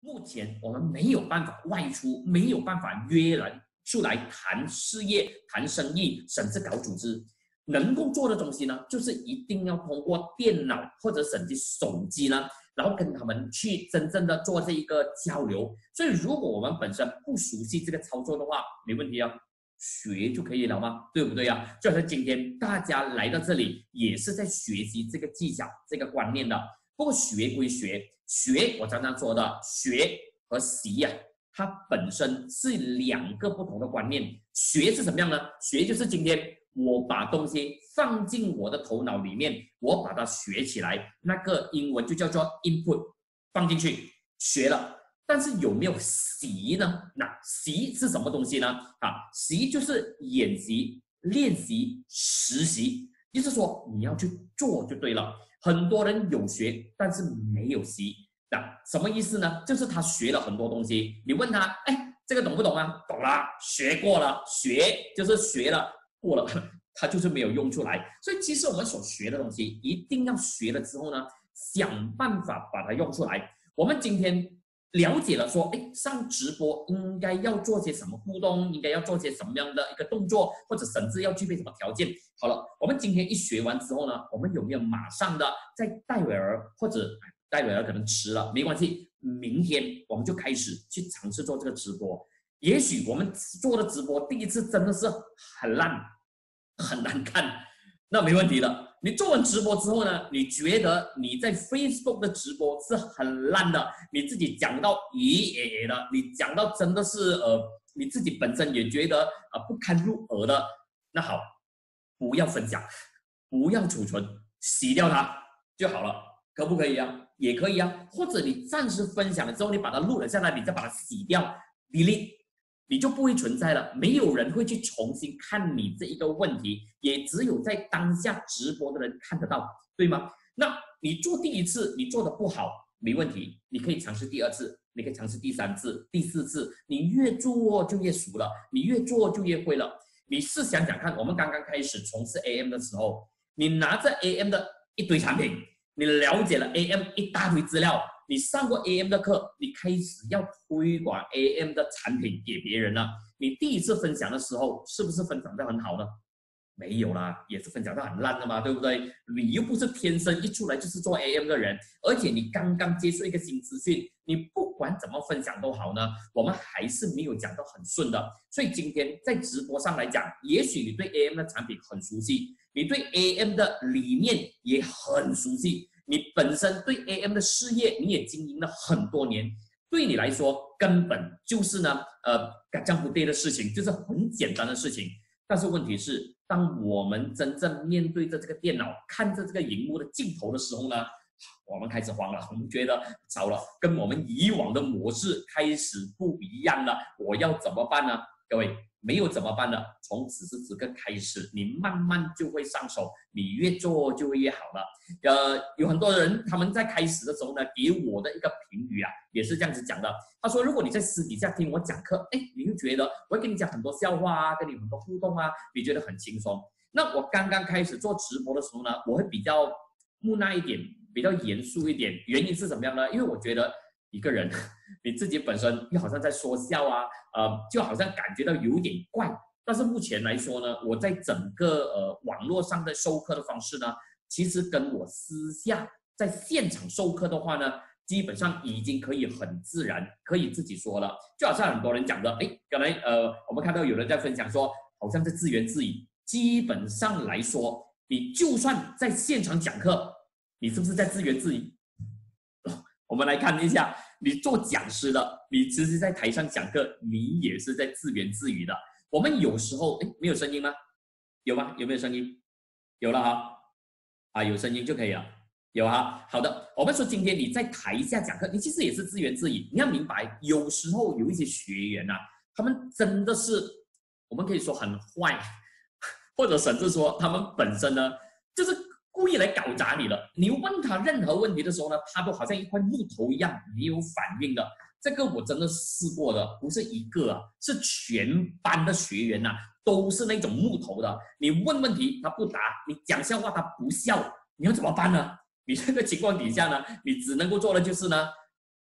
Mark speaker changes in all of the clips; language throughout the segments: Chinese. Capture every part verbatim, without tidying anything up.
Speaker 1: 目前我们没有办法外出，没有办法约人出来谈事业、谈生意，甚至搞组织。能够做的东西呢，就是一定要通过电脑或者甚至手机呢，然后跟他们去真正的做这一个交流。所以，如果我们本身不熟悉这个操作的话，没问题啊，学就可以了吗？对不对啊？就好像今天大家来到这里，也是在学习这个技巧、这个观念的。不过学归学，学我常常说的，学和习呀、啊，它本身是两个不同的观念。学是什么样呢？学就是今天我把东西放进我的头脑里面，我把它学起来，那个英文就叫做 input， 放进去学了。但是有没有习呢？那习是什么东西呢？啊，习就是演习、练习、实习，就是说你要去做就对了。很多人有学，但是没有习。那什么意思呢？就是他学了很多东西，你问他，哎，这个懂不懂啊？懂了，学过了，学就是学了，过了，他就是没有用出来。所以其实我们所学的东西，一定要学了之后呢，想办法把它用出来。我们今天了解了说，哎，上直播应该要做些什么互动，应该要做些什么样的一个动作，或者甚至要具备什么条件。好了，我们今天一学完之后呢，我们有没有马上的在戴维尔或者戴维尔可能迟了，没关系，明天我们就开始去尝试做这个直播。也许我们做的直播第一次真的是很烂，很难看，那没问题的。你做完直播之后呢，你觉得你在 Facebook 的直播是很烂的，你自己讲到咦诶诶的，你讲到真的是呃，你自己本身也觉得啊、呃、不堪入耳的，那好，不要分享，不要储存，洗掉它就好了，可不可以啊？也可以啊，或者你暂时分享了之后，你把它录了下来，你再把它洗掉 ，delete。你就不会存在了，没有人会去重新看你这一个问题，也只有在当下直播的人看得到，对吗？那你做第一次，你做的不好，没问题，你可以尝试第二次，你可以尝试第三次、第四次，你越做就越熟了，你越做就越会了。你试想想看，我们刚刚开始从事 A M 的时候，你拿着 A M 的一堆产品，你了解了 A M 一大堆资料。你上过 A M 的课，你开始要推广 A M 的产品给别人了。你第一次分享的时候，是不是分享得很好呢？没有啦，也是分享得很烂的嘛，对不对？你又不是天生一出来就是做 A M 的人，而且你刚刚接触一个新资讯，你不管怎么分享都好呢，我们还是没有讲到很顺的。所以今天在直播上来讲，也许你对 A M 的产品很熟悉，你对 A M 的理念也很熟悉。你本身对 A M 的事业你也经营了很多年，对你来说根本就是呢，呃，干将不对的事情，就是很简单的事情。但是问题是，当我们真正面对着这个电脑，看着这个荧幕的镜头的时候呢，我们开始慌了，我们觉得糟了，跟我们以往的模式开始不一样了，我要怎么办呢？各位。没有怎么办呢？从此时此刻开始，你慢慢就会上手，你越做就会越好了。呃，有很多人他们在开始的时候呢，给我的一个评语啊，也是这样子讲的。他说，如果你在私底下听我讲课，哎，你会觉得我会跟你讲很多笑话啊，跟你很多互动啊，你觉得很轻松。那我刚刚开始做直播的时候呢，我会比较木讷一点，比较严肃一点。原因是怎么样呢？因为我觉得一个人你自己本身又好像在说笑啊，呃，就好像感觉到有点怪。但是目前来说呢，我在整个呃网络上的授课的方式呢，其实跟我私下在现场授课的话呢，基本上已经可以很自然，可以自己说了。就好像很多人讲的，哎，刚才呃我们看到有人在分享说，好像在自言自语。基本上来说，你就算在现场讲课，你是不是在自言自语？我们来看一下，你做讲师的，你其实在台上讲课，你也是在自言自语的。我们有时候，哎，没有声音吗？有吗？有没有声音？有了哈，啊，有声音就可以了，有哈。好的，我们说今天你在台下讲课，你其实也是自言自语。你要明白，有时候有一些学员啊，他们真的是，我们可以说很坏，或者甚至说他们本身呢，就是故意来搞砸你的。你问他任何问题的时候呢，他都好像一块木头一样没有反应的。这个我真的试过的，不是一个啊，是全班的学员呐、啊，都是那种木头的。你问问题他不答，你讲笑话他不笑，你要怎么办呢？你这个情况底下呢，你只能够做的就是呢，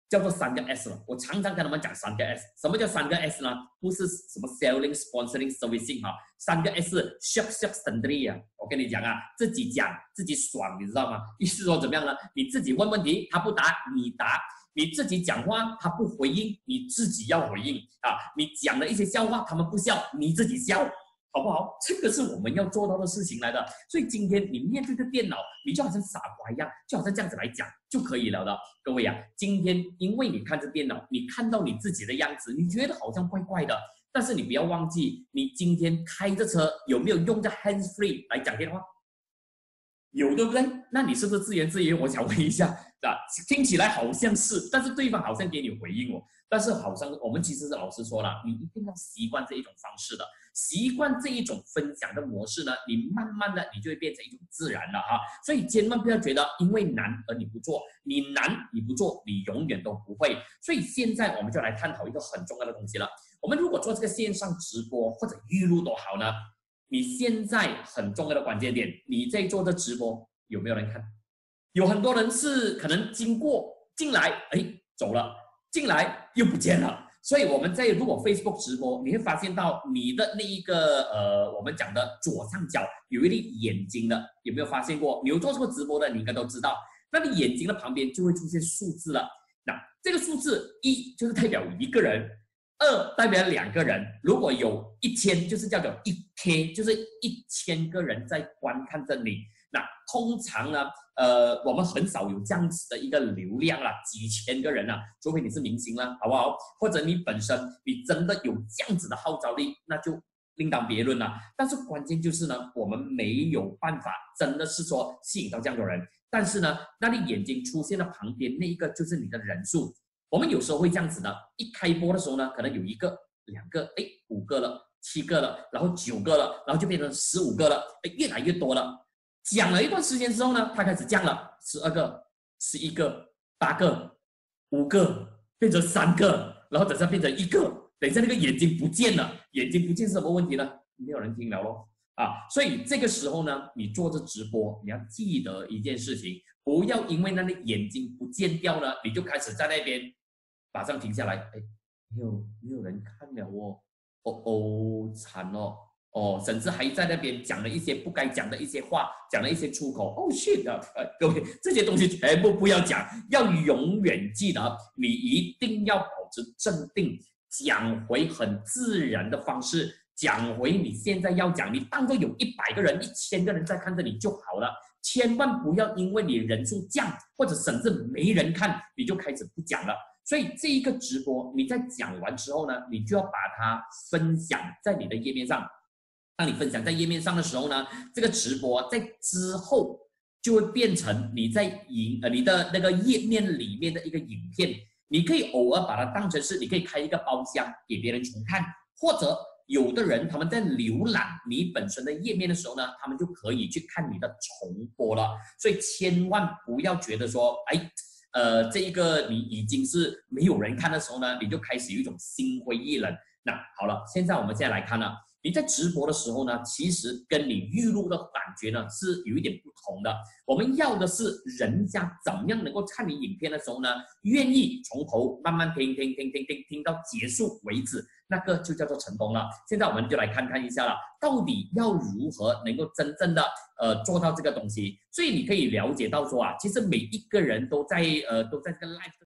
Speaker 1: 叫做三个 S 了。我常常跟他们讲三个 S， 什么叫三个 S 呢？不是什么 selling、sponsoring、servicing 哈，三个 S shop shop sundry 啊。我跟你讲啊，自己讲自己爽，你知道吗？意思说怎么样呢？你自己问问题，他不答，你答；你自己讲话，他不回应，你自己要回应啊。你讲了一些笑话，他们不笑，你自己笑。好不好？这个是我们要做到的事情来的。所以今天你面对着电脑，你就好像傻瓜一样，就好像这样子来讲就可以了的。各位啊，今天因为你看着电脑，你看到你自己的样子，你觉得好像怪怪的。但是你不要忘记，你今天开着车有没有用着 hands free 来讲电话？有，对不对？那你是不是自言自语？我想问一下，啊，听起来好像是，但是对方好像给你回应哦。但是好像我们其实是老师说了，你一定要习惯这一种方式的，习惯这一种分享的模式呢，你慢慢的你就会变成一种自然了哈。所以千万不要觉得因为难而你不做，你难你不做，你永远都不会。所以现在我们就来探讨一个很重要的东西了。我们如果做这个线上直播或者预录都好呢，你现在很重要的关键点，你在做的直播有没有人看？有很多人是可能经过进来，哎，走了。进来又不见了，所以我们在如果 Facebook 直播，你会发现到你的那一个呃，我们讲的左上角有一粒眼睛的，有没有发现过？你有做过直播的，你应该都知道，那你眼睛的旁边就会出现数字了。那这个数字一就是代表一个人，二代表两个人，如果有一千就是叫做一 K， 就是一千个人在观看着你。那通常呢，呃，我们很少有这样子的一个流量啦，几千个人啊，除非你是明星啦，好不好？或者你本身你真的有这样子的号召力，那就另当别论了。但是关键就是呢，我们没有办法真的是说吸引到这样的人。但是呢，那你眼睛出现的旁边那一个就是你的人数。我们有时候会这样子的，一开播的时候呢，可能有一个、两个，哎，五个了，七个了，然后九个了，然后就变成十五个了，哎，越来越多了。讲了一段时间之后呢，它开始降了，十二个、十一个、八个、五个，变成三个，然后等下变成一个，等一下那个眼睛不见了，眼睛不见是什么问题呢？没有人听了咯啊！所以这个时候呢，你做着直播，你要记得一件事情，不要因为那个眼睛不见掉了，你就开始在那边马上停下来，哎，没有没有人看了哦，哦哦，惨哦。哦，甚至还在那边讲了一些不该讲的一些话，讲了一些出口。哦 shit 啊！呃，各位，这些东西全部不要讲，要永远记得，你一定要保持镇定，讲回很自然的方式，讲回你现在要讲，你当作有一百个人、一千个人在看着你就好了，千万不要因为你人数降或者甚至没人看，你就开始不讲了。所以这一个直播，你在讲完之后呢，你就要把它分享在你的页面上。当你分享在页面上的时候呢，这个直播在之后就会变成你在影呃你的那个页面里面的一个影片，你可以偶尔把它当成是你可以开一个包厢给别人重看，或者有的人他们在浏览你本身的页面的时候呢，他们就可以去看你的重播了。所以千万不要觉得说，哎，呃，这一个你已经是没有人看的时候呢，你就开始有一种心灰意冷。那好了，现在我们现在来看呢。你在直播的时候呢，其实跟你预录的感觉呢是有一点不同的。我们要的是人家怎么样能够看你影片的时候呢，愿意从头慢慢听听听听听听到结束为止，那个就叫做成功了。现在我们就来看看一下了，到底要如何能够真正的呃做到这个东西。所以你可以了解到说啊，其实每一个人都在呃都在这个 live。